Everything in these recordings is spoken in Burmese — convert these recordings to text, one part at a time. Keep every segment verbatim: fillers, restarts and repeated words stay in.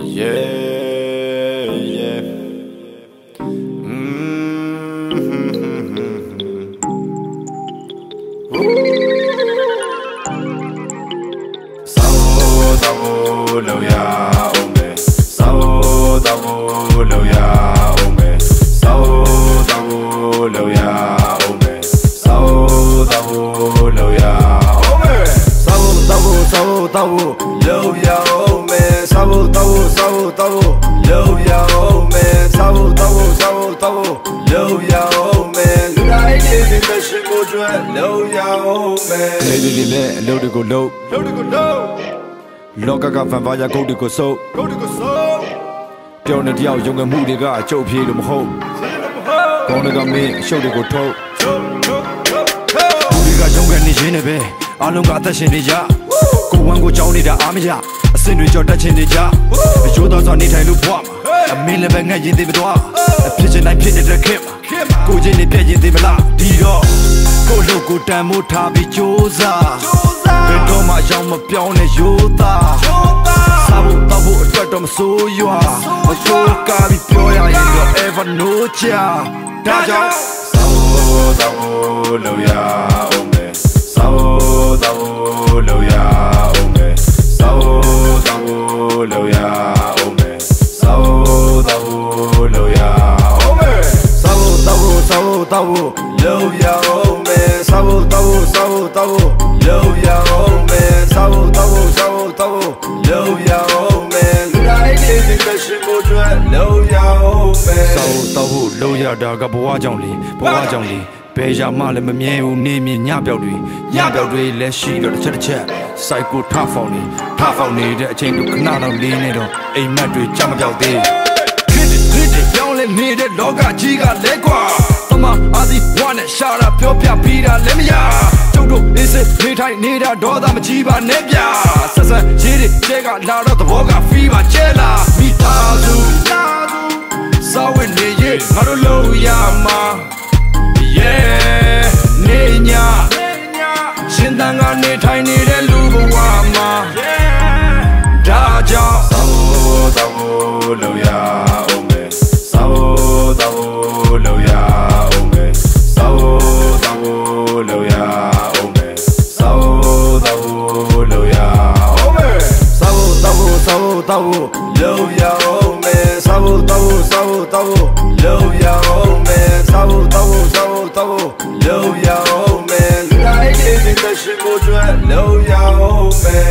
Yeah, yeah. Mm-hmm. Sao tao lâu ya ome, sao tao lâu ya ome, sao tao lâu ya ome, sao tao lâu ya ome, sao tao sao tao lâu ya ome, sao tao sao tao lâu ya ome, sao tao sao tao lâu ya ome,လူတိုင်းဒီမဲ့ရှိဖို့အတွက်lâu ya ome,လေလေလေအလုပ်တွေကိုလုပ်လုပ်တွေကိုလုပ်လောကကဖန်ဖားရကုတ်တွေကိုစုပ်ကုတ်တွေကိုစုပ်ပြောင်းနေတယောက်ရုံငယ်မှုတွေကအကျုပ်ပြေလို့မဟုတ်ကောင်းတွေကမင်းအရှုပ်တွေကိုထုတ်ထုတ်ထုတ်ထုတ်ဒီကရုံငယ်နေရင်းနဲ့ပဲအားလုံးကအသက်ရှင်နေကြကိုဝမ်းကိုကြောင်းနေတာအားမရအစင်တွေကြော်တက်ချင်နေကြရိုးသားစွာနေထိုင်လို့ဘွားမှာအမင်းလည်းပဲငှက်ရင်သေးမသွားအဖြစ်ချင်တိုင်းဖြစ်နေတဲ့ခေတ်မှာကိုချင်းနေပြည့်ရင်သေးမလားဒီတော့ကိုလို့ကိုတန်မိုးထားပြီးကြိုးစားဘယ်တော့မှရောက်မပြောင်းနဲ့ရိုးသားစားဖို့တောက်ဖို့အတွက်တော့မစိုးရွာမဆိုးကားပြီးပြောရရင်တော့ ever no ချာဒါကြောင့်စားဖို့တောက်ဖို့လို့ရအောင်မယ်စားဖို့တောက်ဖို့လို့ရအောင်မယ်စားဖို့တောက်ဖို့လို့ရအောင်မယ်စားဖို့တောက်ဖို့လို့ရအောင်မယ်စားဖို့တောက်ဖို့စားဖို့တောက်ဖို့လို့ရအောင်မယ်စားဖို့တောက်ဖို့စားဖို့တောက်ဖို့လို့ရအောင်မယ်စားဖို့တောက်ဖို့စားဖို့တောက်ဖို့လို့ရအောင်မယ်လူတိုင်းဒီမဲ့ရှိဖို့အတွက်လို့ရအောင်မယ်စားဖို့တောက်ဖို့လို့ရတာကဘဝကြောင့်လေဘဝကြောင့်လေဘယ်ရမှလည်းမမြဲဘူးနေမြညပြောက်တွေညပြောက်တွေလည်းရှိတော့တစ်ချက်တစ်ချက်စိုက်ကိုထဖောင်နေထဖောင်နေတဲ့အချိန်တို့ခဏတော့လေးနေတော့အိမ်မက်တွေကြမပြောက်သေးခစ်ခစ်ပြောင်းလဲနေတဲ့လောကကြီးကလဲကွာအမအာဒီဝါနဲ့ရှာတာပြောပြပြီးတာလည်းမရကျုပ်တို့အေးစစ်နေထိုင်နေတာဒေါသမကြီးပါနဲ့ဗျာဆက်ဆက်ရေးတွေကျဲကလာတော့သဘောကဖီးပါကျဲလာမိသားစုစာဝတ်နေရေးငါတို့လုံးရမှာ Yeah နေညာရှင်တန်ကနေထိုင်နေတဲ့လူဘဝမှာဒါကြောင့်သာဝသာဝလို့ရအောင်မယ်သာဝသာဝလို့ရအောင်မယ်သာဝသာဝလို့ရအောင်မယ်သာဝသာဝလို့ရအောင်မယ်သာဝသာဝသာဝသာဝလို့ရအောင်မယ်သာဝသာဝသာဝသာဝလို့ရအောင်မယ်သာဝသာဝသာဝသာဝလို့ရအောင်မယ်လူတိုင်းဒီမဲ့ရှိဖို့အတွက်လို့ရအောင်မယ်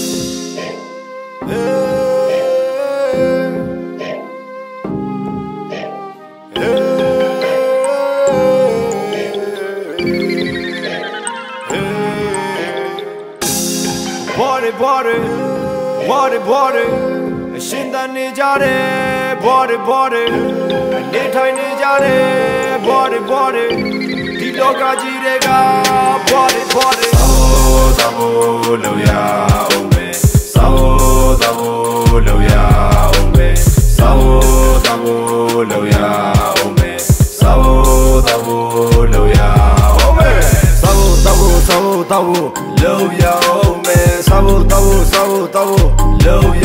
Body body body body အရှင်တန်နေကြတယ် body body နေထိုင်နေကြတယ် body body ဒီလောကကြီးတွေက body body သာဝလို့ရအောင်မယ်သာဝသာဝလို့ရအောင်မယ်သာဝသာဝလို့ရအောင်မယ်သာဝသာဝလို့ရအောင်မယ်သာဝသာဝသာဝသာဝလို့ရအောင်မယ်သာဝသာဝသာဝသာဝလို့ရ